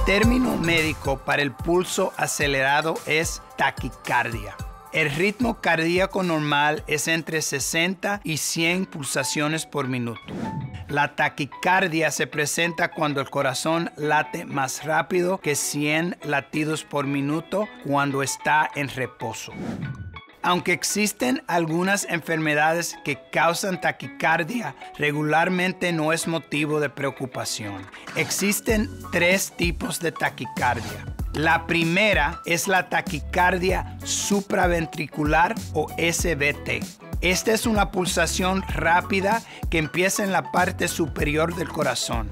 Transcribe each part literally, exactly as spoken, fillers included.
término médico para el pulso acelerado es taquicardia. El ritmo cardíaco normal es entre sesenta y cien pulsaciones por minuto. La taquicardia se presenta cuando el corazón late más rápido que cien latidos por minuto cuando está en reposo. Aunque existen algunas enfermedades que causan taquicardia, regularmente no es motivo de preocupación. Existen tres tipos de taquicardia. La primera es la taquicardia supraventricular o S V T. Esta es una pulsación rápida que empieza en la parte superior del corazón.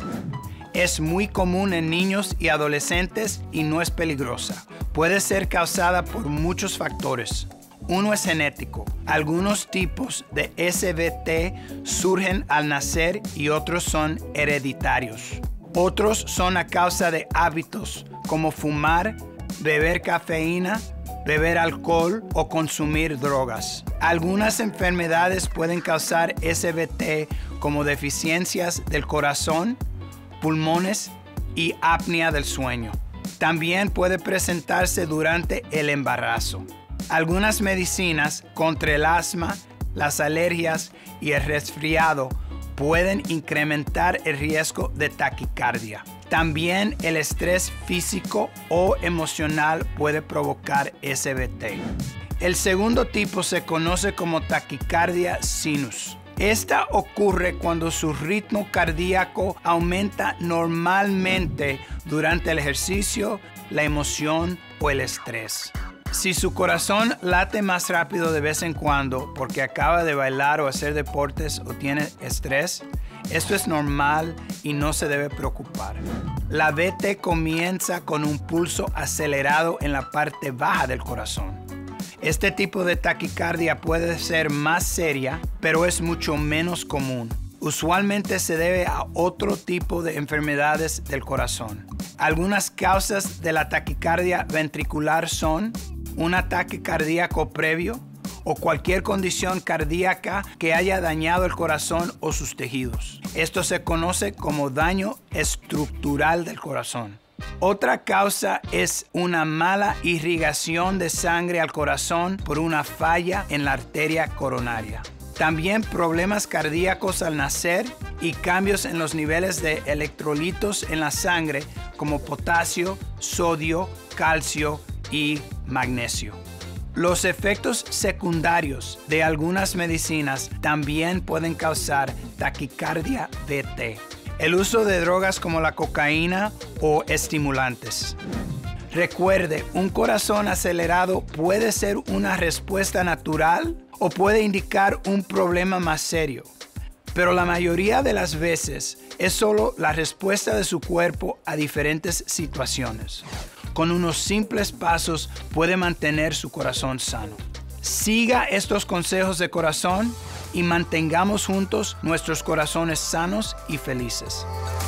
Es muy común en niños y adolescentes y no es peligrosa. Puede ser causada por muchos factores. Uno es genético. Algunos tipos de S V T surgen al nacer y otros son hereditarios. Otros son a causa de hábitos como fumar, beber cafeína, beber alcohol o consumir drogas. Algunas enfermedades pueden causar S V T como deficiencias del corazón, pulmones y apnea del sueño. También puede presentarse durante el embarazo. Algunas medicinas contra el asma, las alergias y el resfriado pueden incrementar el riesgo de taquicardia. También el estrés físico o emocional puede provocar S V T. El segundo tipo se conoce como taquicardia sinus. Esta ocurre cuando su ritmo cardíaco aumenta normalmente durante el ejercicio, la emoción o el estrés. Si su corazón late más rápido de vez en cuando porque acaba de bailar o hacer deportes o tiene estrés, esto es normal y no se debe preocupar. La V T comienza con un pulso acelerado en la parte baja del corazón. Este tipo de taquicardia puede ser más seria, pero es mucho menos común. Usualmente se debe a otro tipo de enfermedades del corazón. Algunas causas de la taquicardia ventricular son un ataque cardíaco previo o cualquier condición cardíaca que haya dañado el corazón o sus tejidos. Esto se conoce como daño estructural del corazón. Otra causa es una mala irrigación de sangre al corazón por una falla en la arteria coronaria. También problemas cardíacos al nacer y cambios en los niveles de electrolitos en la sangre como potasio, sodio, calcio y magnesio. Los efectos secundarios de algunas medicinas también pueden causar taquicardia V T. El uso de drogas como la cocaína o estimulantes. Recuerde, un corazón acelerado puede ser una respuesta natural o puede indicar un problema más serio. Pero la mayoría de las veces es solo la respuesta de su cuerpo a diferentes situaciones. Con unos simples pasos puede mantener su corazón sano. Siga estos consejos de corazón y mantengamos juntos nuestros corazones sanos y felices.